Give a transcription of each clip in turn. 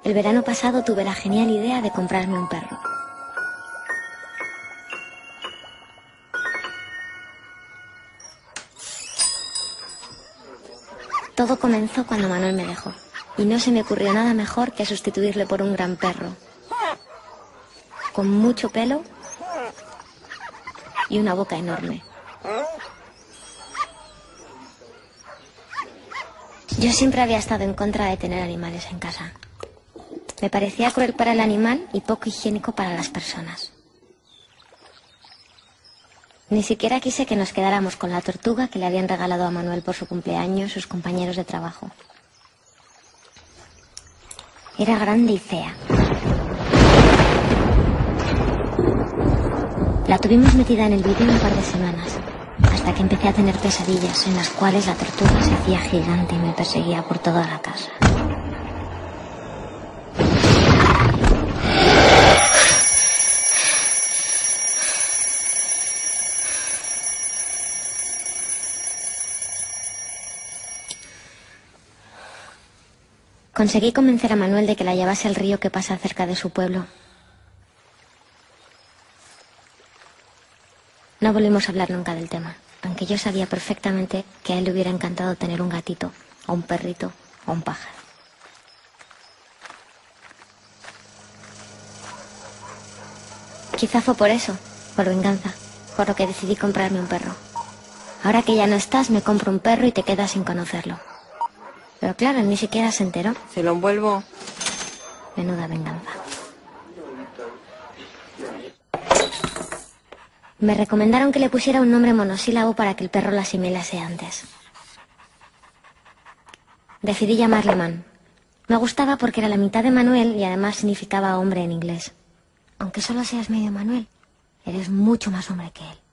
El verano pasado tuve la genial idea de comprarme un perro. Todo comenzó cuando Manuel me dejó, y no se me ocurrió nada mejor que sustituirle por un gran perro, con mucho pelo y una boca enorme. Yo siempre había estado en contra de tener animales en casa. Me parecía cruel para el animal y poco higiénico para las personas. Ni siquiera quise que nos quedáramos con la tortuga que le habían regalado a Manuel por su cumpleaños sus compañeros de trabajo. Era grande y fea. La tuvimos metida en el vídeo un par de semanas, hasta que empecé a tener pesadillas en las cuales la tortuga se hacía gigante y me perseguía por toda la casa. Conseguí convencer a Manuel de que la llevase al río que pasa cerca de su pueblo. No volvimos a hablar nunca del tema, aunque yo sabía perfectamente que a él le hubiera encantado tener un gatito, o un perrito, o un pájaro. Quizá fue por eso, por venganza, por lo que decidí comprarme un perro. Ahora que ya no estás, me compro un perro y te quedas sin conocerlo. Pero claro, él ni siquiera se enteró. ¿Se lo envuelvo? Menuda venganza. Me recomendaron que le pusiera un nombre monosílabo para que el perro lo asimilase antes. Decidí llamarle Man. Me gustaba porque era la mitad de Manuel y además significaba hombre en inglés. Aunque solo seas medio Manuel, eres mucho más hombre que él.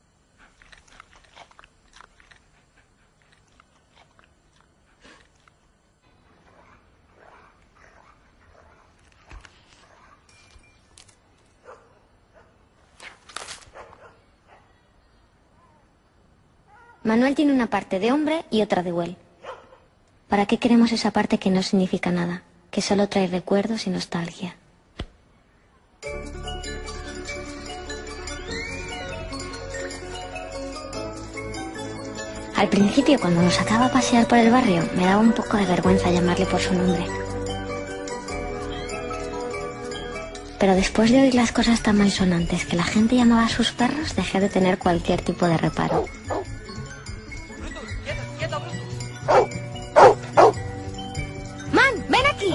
Manuel tiene una parte de hombre y otra de Güell. ¿Para qué queremos esa parte que no significa nada, que solo trae recuerdos y nostalgia? Al principio, cuando nos sacaba a pasear por el barrio, me daba un poco de vergüenza llamarle por su nombre. Pero después de oír las cosas tan malsonantes que la gente llamaba a sus perros, dejé de tener cualquier tipo de reparo. ¡Man, ven aquí!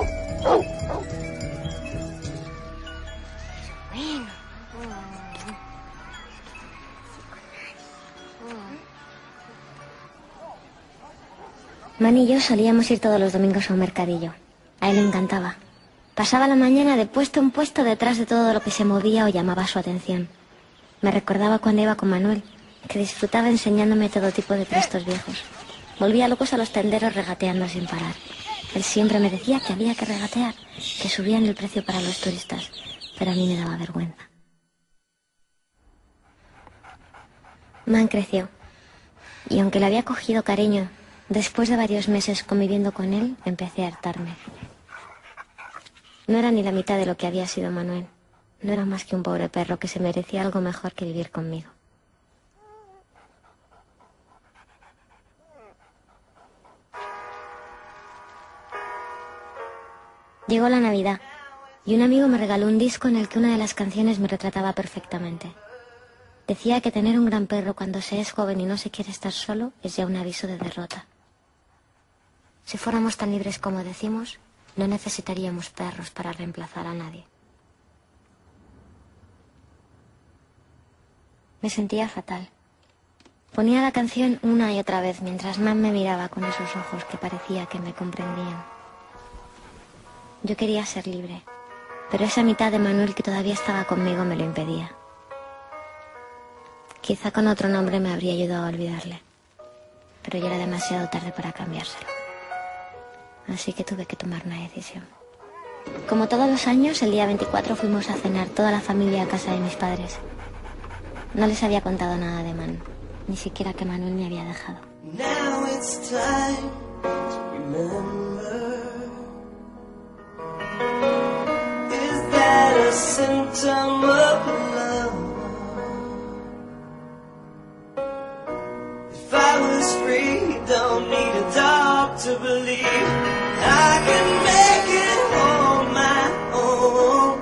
Man y yo solíamos ir todos los domingos a un mercadillo. A él le encantaba. Pasaba la mañana de puesto en puesto detrás de todo lo que se movía o llamaba su atención. Me recordaba cuando iba con Manuel, que disfrutaba enseñándome todo tipo de trastos viejos. Volvía locos a los tenderos regateando sin parar. Él siempre me decía que había que regatear, que subían el precio para los turistas, pero a mí me daba vergüenza. Man creció, y aunque le había cogido cariño, después de varios meses conviviendo con él, empecé a hartarme. No era ni la mitad de lo que había sido Manuel. No era más que un pobre perro que se merecía algo mejor que vivir conmigo. Llegó la Navidad, y un amigo me regaló un disco en el que una de las canciones me retrataba perfectamente. Decía que tener un gran perro cuando se es joven y no se quiere estar solo es ya un aviso de derrota. Si fuéramos tan libres como decimos, no necesitaríamos perros para reemplazar a nadie. Me sentía fatal. Ponía la canción una y otra vez mientras Man me miraba con esos ojos que parecía que me comprendían. Yo quería ser libre, pero esa mitad de Manuel que todavía estaba conmigo me lo impedía. Quizá con otro nombre me habría ayudado a olvidarle, pero ya era demasiado tarde para cambiárselo. Así que tuve que tomar una decisión. Como todos los años, el día 24 fuimos a cenar toda la familia a casa de mis padres. No les había contado nada de Man, ni siquiera que Manuel me había dejado. Now it's time to remember. symptom of love. If I was free, don't need a dog to believe I can make it on my own.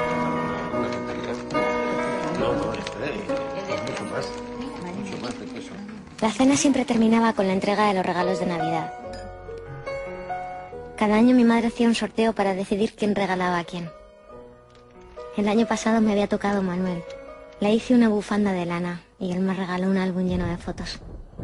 La cena siempre terminaba con la entrega de los regalos de Navidad. Cada año mi madre hacía un sorteo para decidir quién regalaba a quién. El año pasado me había tocado Manuel. Le hice una bufanda de lana y él me regaló un álbum lleno de fotos.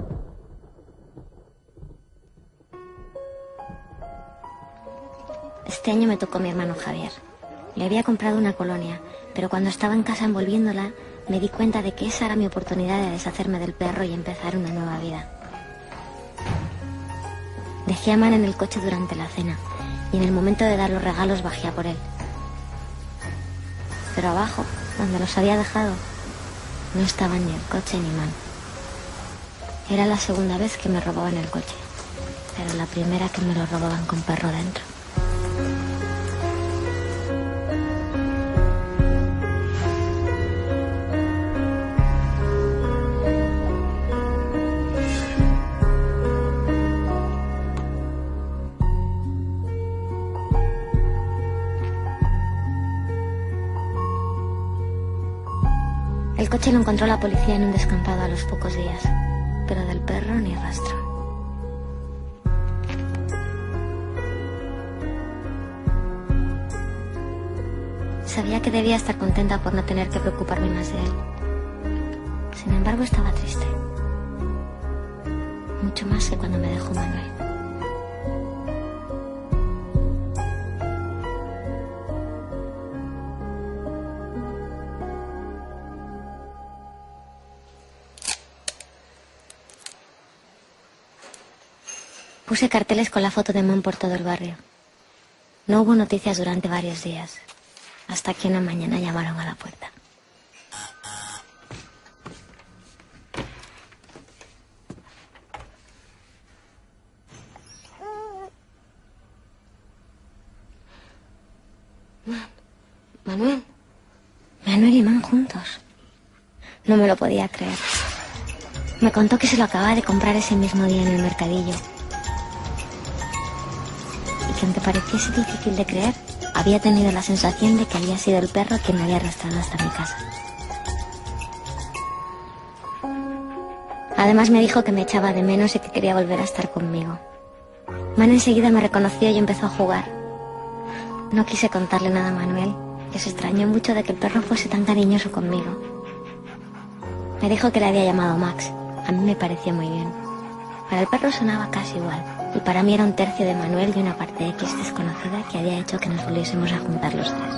Este año me tocó mi hermano Javier. Le había comprado una colonia, pero cuando estaba en casa envolviéndola, me di cuenta de que esa era mi oportunidad de deshacerme del perro y empezar una nueva vida. Dejé a Man en el coche durante la cena y en el momento de dar los regalos bajé a por él. Pero abajo, donde los había dejado, no estaban ni el coche ni Man. Era la segunda vez que me robaban el coche, pero la primera que me lo robaban con perro dentro. El coche lo encontró la policía en un descampado a los pocos días, pero del perro ni rastro. Sabía que debía estar contenta por no tener que preocuparme más de él. Sin embargo, estaba triste. Mucho más que cuando me dejó Manuel. Puse carteles con la foto de Man por todo el barrio. No hubo noticias durante varios días, hasta que una mañana llamaron a la puerta. Manuel. Manuel y Man juntos. No me lo podía creer. Me contó que se lo acababa de comprar ese mismo día en el mercadillo. Y que aunque pareciese difícil de creer, había tenido la sensación de que había sido el perro quien me había arrastrado hasta mi casa. Además me dijo que me echaba de menos y que quería volver a estar conmigo. Man enseguida me reconoció y empezó a jugar. No quise contarle nada a Manuel, que se extrañó mucho de que el perro fuese tan cariñoso conmigo. Me dijo que le había llamado Max. A mí me pareció muy bien. Para el perro sonaba casi igual, y para mí era un tercio de Manuel y una parte X desconocida que había hecho que nos volviésemos a juntar los tres.